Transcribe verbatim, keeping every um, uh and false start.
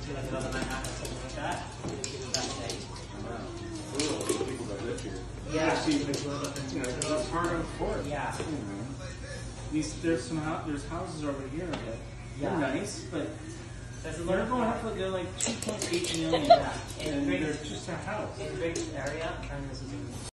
to like another Manhattan or something like that. It's that state. Wow. People that live here. Yeah. See, you know, it's hard on foot. Yeah. These, there's some hou- there's houses over here that Yeah. they're nice, but There's a lot they're of going up for they're like two point eight million, Yeah. and In they're Great, just a house. in Great area, and this is